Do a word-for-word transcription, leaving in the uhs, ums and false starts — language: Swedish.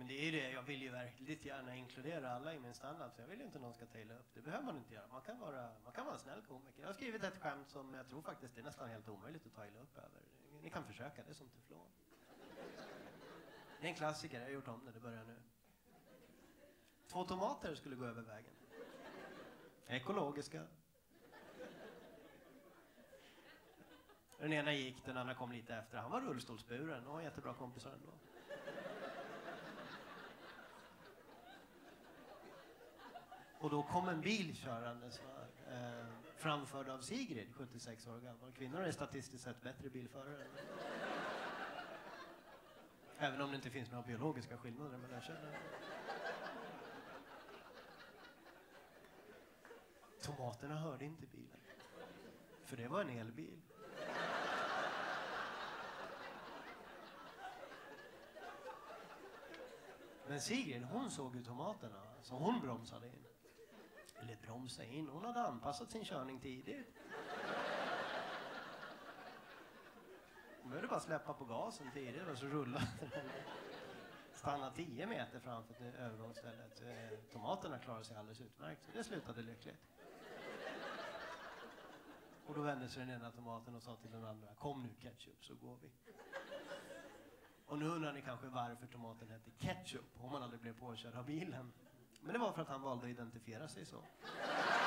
det är det, jag vill ju verkligen gärna inkludera alla i min standup, så jag vill ju inte någon ska ta illa upp. Det behöver man inte göra. Man kan vara, man kan vara en snäll komiker. Jag har skrivit ett skämt som jag tror faktiskt är nästan helt omöjligt att ta illa upp över. Ni kan försöka, det är som teflon. Det är en klassiker, jag har gjort om det, det börjar nu. Två tomater skulle gå över vägen. Ekologiska. Den ena gick, den andra kom lite efter. Han var rullstolsburen och jättebra kompisar ändå. Och då kom en bil körande som var eh, framförd av Sigrid, sjuttiosex år gammal. Kvinnor är statistiskt sett bättre bilförare. Även om det inte finns några biologiska skillnader mellan könen. Tomaterna hörde inte bilen. För det var en elbil. Men Sigrid, hon såg ju tomaterna, så hon bromsade in. Eller bromsa in, hon hade anpassat sin körning tidigt. Hon behövde bara släppa på gasen tidigt och så rullade den. Stanna tio meter framför övergångsstället. Tomaterna klarade sig alldeles utmärkt, så det slutade lyckligt. Och då vände sig den ena tomaten och sa till den andra: kom nu ketchup, så går vi. Och nu undrar ni kanske varför tomaten hette ketchup om man aldrig blev påkörd av bilen. Men det var för att han valde att identifiera sig så.